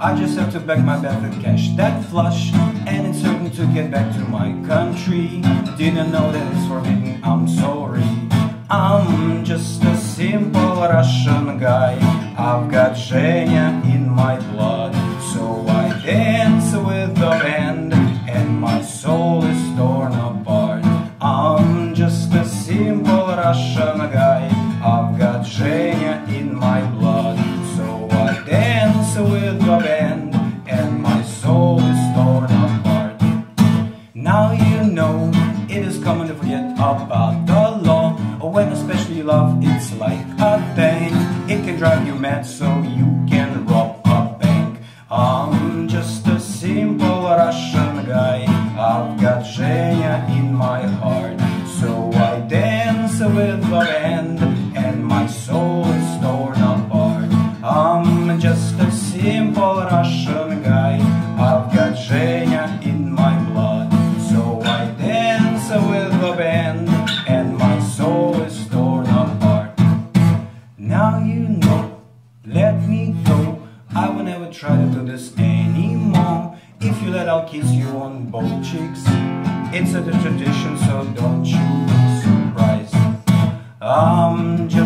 I just have to beg my bank to cash that flush, and it's certain to get back to my country. Didn't know that it's forbidden, I'm sorry. I'm just a simple Russian guy. I've got Zhenya in my blood, so I dance with the band, and my soul is torn apart. I'm just a simple Russian guy. I've got Zhenya in my blood, so I dance with the band, and my soul is torn apart. Now you know it is common to forget about the law, when especially love, it's like a thing. It can drive you mad so you can rob a bank. I'm just a simple Russian guy. I've got Zhenya in my heart, so I dance with the band, and my soul is torn apart. I'm just a simple Russian guy. I've got Zhenya in my blood, so I dance with the band, and my soul is torn apart. Now you know, let me go. I will never try to do this anymore. If you let, I'll kiss you on both cheeks. It's a tradition, so don't you be surprised. I'm